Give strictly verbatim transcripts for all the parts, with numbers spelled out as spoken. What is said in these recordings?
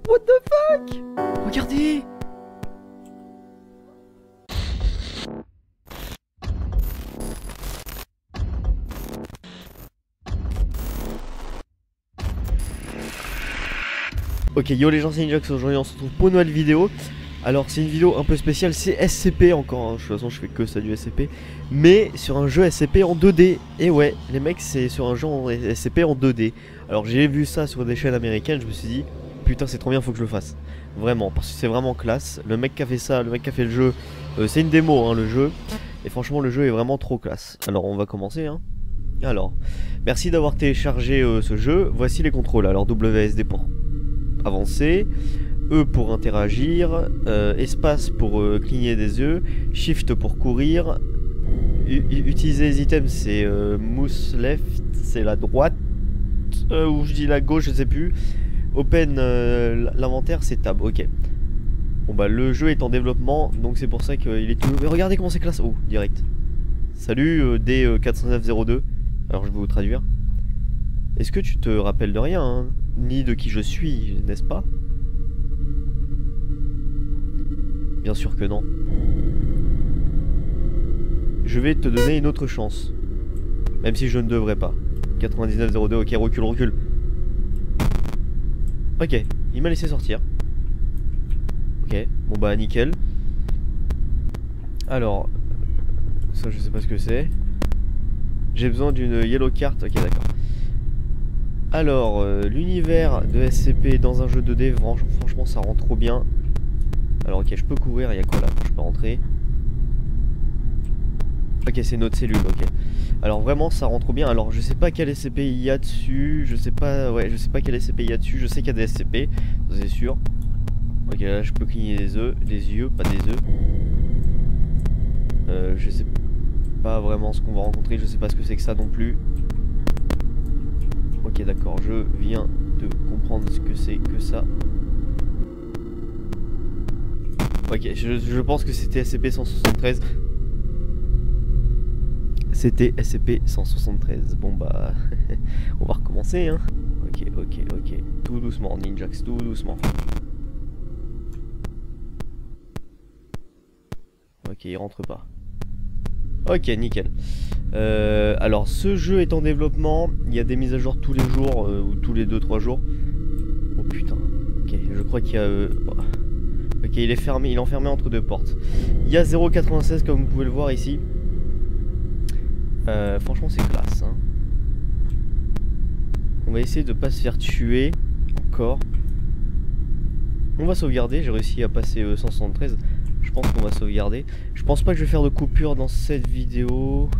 What the fuck? Regardez. Ok, yo les gens, c'est Ninjax, aujourd'hui on se retrouve pour une nouvelle vidéo. Alors c'est une vidéo un peu spéciale, c'est S C P encore, hein. De toute façon je fais que ça du S C P. Mais sur un jeu S C P en deux D. Et ouais, les mecs, c'est sur un jeu en S C P en deux D. Alors j'ai vu ça sur des chaînes américaines, je me suis dit putain c'est trop bien, faut que je le fasse. Vraiment, parce que c'est vraiment classe. Le mec qui a fait ça, le mec qui a fait le jeu, euh, c'est une démo hein, le jeu. Et franchement le jeu est vraiment trop classe. Alors on va commencer hein. Alors, merci d'avoir téléchargé euh, ce jeu. Voici les contrôles. Alors W S D pour avancer, E pour interagir, euh, espace pour euh, cligner des yeux, Shift pour courir, U utiliser les items c'est euh, mouse left, c'est la droite, euh, ou je dis la gauche, je sais plus. Open euh, l'inventaire c'est tab, ok. Bon bah le jeu est en développement, donc c'est pour ça qu'il est tout... Mais regardez comment c'est classe, oh direct. Salut euh, D quatre cent neuf zéro deux, alors je vais vous traduire. Est-ce que tu te rappelles de rien, hein, ni de qui je suis, n'est-ce pas? Bien sûr que non. Je vais te donner une autre chance. Même si je ne devrais pas. quatre-vingt-dix-neuf zéro deux, ok, recule, recule. Ok, il m'a laissé sortir. Ok, bon bah nickel. Alors, ça je sais pas ce que c'est. J'ai besoin d'une yellow card, ok d'accord. Alors, euh, l'univers de S C P dans un jeu deux D, franchement ça rend trop bien. Alors ok, je peux courir, il y a quoi là? Je peux rentrer. Ok, c'est notre cellule, ok. Alors vraiment ça rend trop bien. Alors je sais pas quel S C P il y a dessus, je sais pas, ouais, je sais pas quel S C P il y a dessus, je sais qu'il y a des S C P, c'est sûr. Ok, là je peux cligner des œufs, des yeux, pas des œufs. Euh, je sais pas vraiment ce qu'on va rencontrer, je sais pas ce que c'est que ça non plus. Ok d'accord, je viens de comprendre ce que c'est que ça. Ok, je, je pense que c'était S C P cent soixante-treize. C'était S C P cent soixante-treize. Bon bah, on va recommencer hein. Ok, ok, ok. Tout doucement, Ninjax, tout doucement. Ok, il rentre pas. Ok, nickel. Euh, alors, ce jeu est en développement. Il y a des mises à jour tous les jours, euh, ou tous les deux trois jours. Oh putain. Ok, je crois qu'il y a... Euh... Ok, il est fermé, il est enfermé entre deux portes. Il y a zéro quatre-vingt-seize comme vous pouvez le voir ici. Euh, franchement, c'est classe. Hein. On va essayer de pas se faire tuer encore. On va sauvegarder. J'ai réussi à passer euh, cent soixante-treize. Je pense qu'on va sauvegarder. Je pense pas que je vais faire de coupure dans cette vidéo.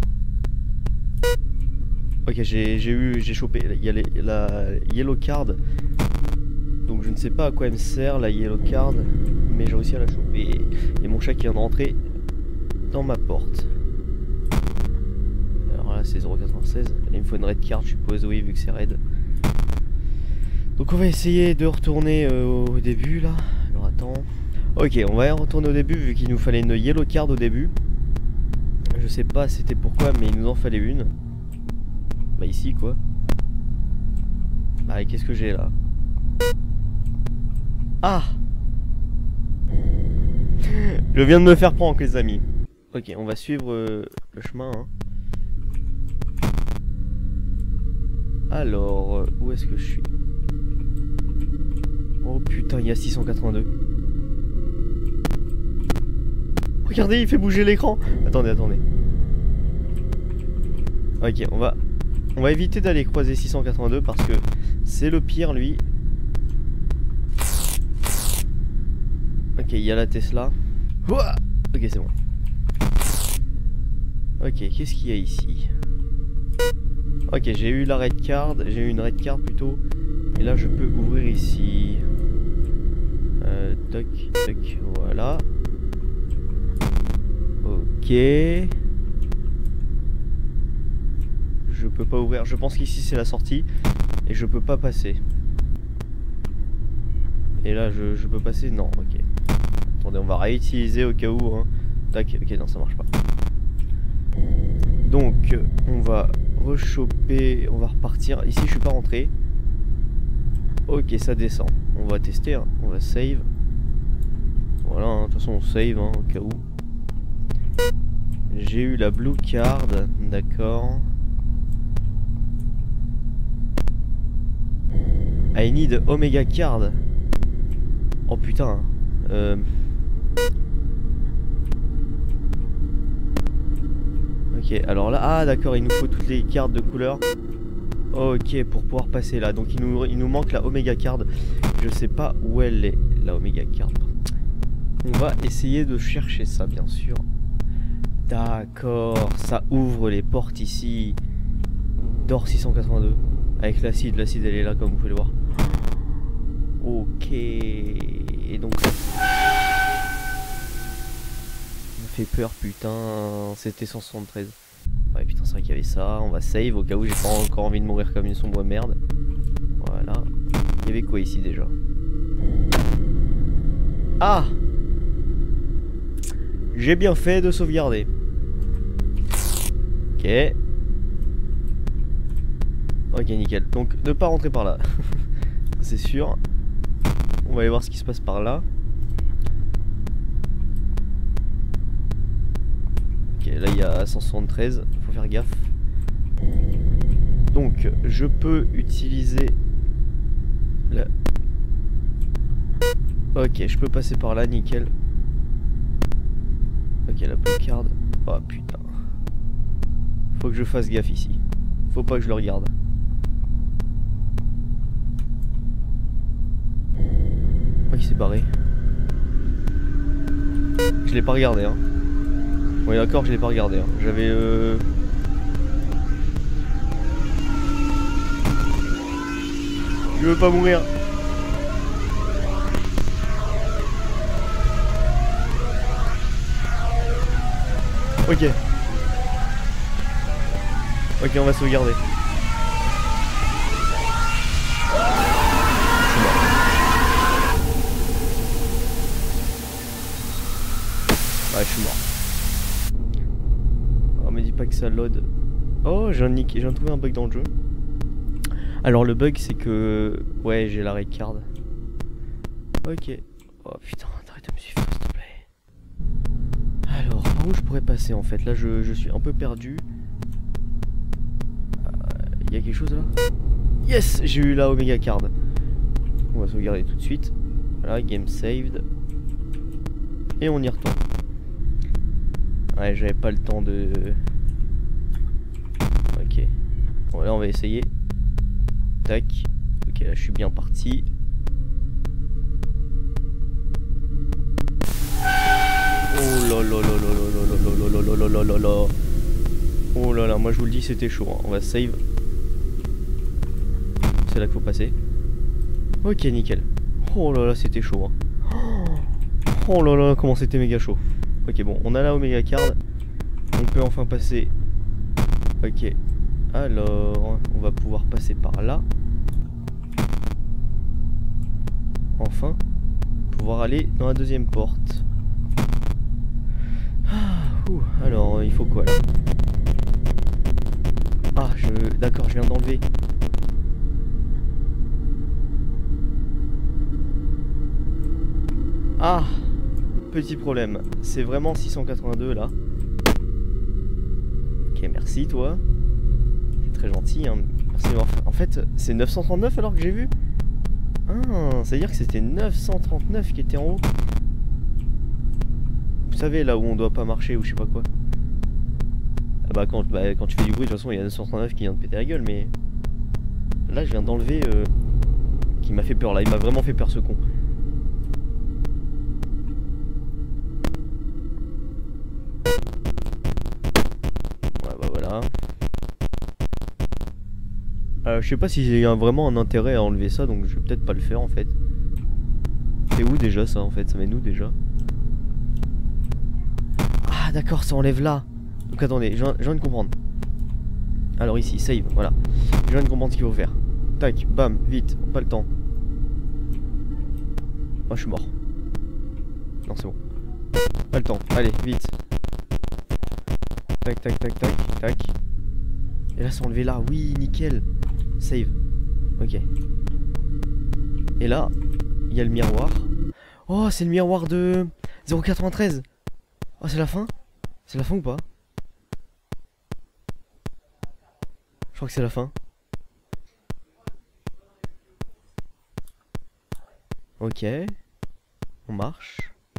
Ok, j'ai eu, j'ai chopé. Il y a les, la yellow card. Donc je ne sais pas à quoi elle me sert la yellow card, mais j'ai réussi à la choper. Et mon chat qui vient de rentrer dans ma porte. Alors là c'est zéro quatre-vingt-seize. Là, il me faut une red card, je suppose, oui, vu que c'est red. Donc on va essayer de retourner euh, au début là. Alors attends. Ok, on va retourner au début vu qu'il nous fallait une yellow card au début. Je sais pas c'était pourquoi, mais il nous en fallait une. Bah ici quoi. Bah qu'est-ce que j'ai là? Ah! Je viens de me faire prendre les amis. Ok, on va suivre euh, le chemin hein. Alors, euh, où est-ce que je suis? Oh putain, il y a six cent quatre-vingt-deux. Regardez, il fait bouger l'écran. Attendez, attendez. Ok, on va on va éviter d'aller croiser six cent quatre-vingt-deux parce que c'est le pire lui. Ok, il y a la Tesla. Ok, c'est bon. Ok, qu'est-ce qu'il y a ici? Ok, j'ai eu la red card. J'ai eu une red card plutôt. Et là, je peux ouvrir ici. Euh, toc, toc, voilà. Ok. Je peux pas ouvrir. Je pense qu'ici, c'est la sortie. Et je peux pas passer. Et là, je, je peux passer? Non, ok. Attendez, on va réutiliser au cas où. Hein. Tac, ok, non, ça marche pas. Donc, on va rechoper, on va repartir. Ici, je suis pas rentré. Ok, ça descend. On va tester, hein. On va save. Voilà, hein. De toute façon on save hein, au cas où. J'ai eu la blue card, d'accord. I need Omega card. Oh putain. Euh... Ok, alors là, ah d'accord, il nous faut toutes les cartes de couleur. Ok, pour pouvoir passer là. Donc il nous, il nous manque la Omega card. Je sais pas où elle est, la Omega card. On va essayer de chercher ça, bien sûr. D'accord, ça ouvre les portes ici. D'or six cent quatre-vingt-deux. Avec l'acide, l'acide elle est là comme vous pouvez le voir. Ok. Et donc ça me fait peur, putain. C'était cent soixante-treize. Ouais putain, c'est vrai qu'il y avait ça. On va save au cas où j'ai pas encore envie de mourir comme une sombre merde. Voilà. Il y avait quoi ici déjà? Ah! J'ai bien fait de sauvegarder. Ok. Ok, nickel. Donc, ne pas rentrer par là. C'est sûr. On va aller voir ce qui se passe par là. Ok, là il y a cent soixante-treize. Faut faire gaffe. Donc, je peux utiliser la... Ok, je peux passer par là, nickel. Ok, la blue card. Oh putain. Faut que je fasse gaffe ici. Faut pas que je le regarde. Oh, il s'est barré. Je l'ai pas regardé, hein. Oui, d'accord, je l'ai pas regardé. Hein. J'avais. Euh... Je veux pas mourir. Ok. Ok, on va sauvegarder. Ouais, je suis mort. Oh, me dis pas que ça load. Oh, j'ai un, j'ai trouvé un bug dans le jeu. Alors, le bug, c'est que... Ouais, j'ai la red card. Ok. Oh putain, arrête de me suivre, s'il te plaît. Alors, par où je pourrais passer en fait? Là, je, je suis un peu perdu. Il euh, y a quelque chose là? Yes! J'ai eu la Omega card. On va sauvegarder tout de suite. Voilà, game saved. Et on y retourne. Ouais, j'avais pas le temps de... Ok. Bon, là, on va essayer. Tac. Ok, là, je suis bien parti. Oh là là là là là là là là là là là là. Oh là là, moi je vous le dis, c'était chaud. Hein. On va save. C'est là qu'il faut passer. Ok, nickel. Oh là là, c'était chaud. Hein. Oh là là, comment c'était méga chaud. Ok, bon, on a la Omega card. On peut enfin passer. Ok. Alors, on va pouvoir passer par là. Enfin. Pouvoir aller dans la deuxième porte. Ah, ouh, alors, il faut quoi là? Ah, je... D'accord, je viens d'enlever. Ah, petit problème. C'est vraiment six cent quatre-vingt-deux là. Ok, merci toi. T'es très gentil. Hein. Merci d'avoir fait... En fait, c'est neuf cent trente-neuf alors que j'ai vu. Ah, c'est-à-dire que c'était neuf cent trente-neuf qui était en haut. Vous savez, là où on doit pas marcher ou je sais pas quoi. Ah bah quand, bah, quand tu fais du bruit, de toute façon, il y a neuf cent trente-neuf qui vient de péter la gueule, mais... Là, je viens d'enlever... Euh... Qui m'a fait peur, là. Il m'a vraiment fait peur, ce con. Ouais, bah voilà. Euh, je sais pas s'il y a vraiment un intérêt à enlever ça, donc je vais peut-être pas le faire, en fait. C'est où déjà, ça, en fait? Ça met nous, déjà? Ah, d'accord, ça enlève là. Donc attendez, je viens, je viens de comprendre. Alors ici, save, voilà. Je viens de comprendre ce qu'il faut faire. Tac, bam, vite, pas le temps. Oh, je suis mort. Non, c'est bon. Pas le temps, allez, vite. Tac, tac, tac, tac, tac. Et là, c'est enlevé là, oui, nickel. Save. Ok. Et là, il y a le miroir. Oh, c'est le miroir de zéro quatre-vingt-treize. Oh, c'est la fin? C'est la fin ou pas? Je crois que c'est la fin. Ok. On marche.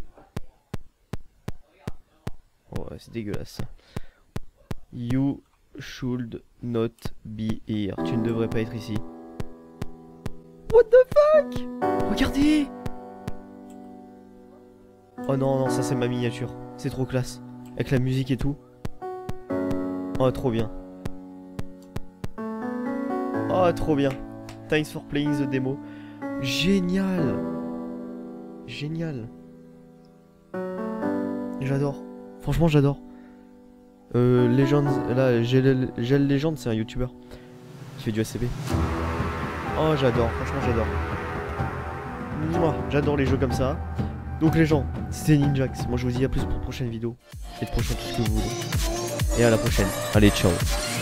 Oh, c'est dégueulasse. You should not be here. Tu ne devrais pas être ici. What the fuck? Regardez! Oh non, non, ça c'est ma miniature. C'est trop classe. Avec la musique et tout. Oh, trop bien. Oh, trop bien. Thanks for playing the demo. Génial. Génial. J'adore. Franchement, j'adore. Euh, Legends, là, Gel Legends, c'est un YouTuber qui fait du S C P. Oh, j'adore. Franchement, j'adore. J'adore les jeux comme ça. Donc, les gens, c'était Ninjax. Moi, je vous dis à plus pour une prochaine vidéo. Et de prochain tout ce que vous voulez. Et à la prochaine. Allez, ciao.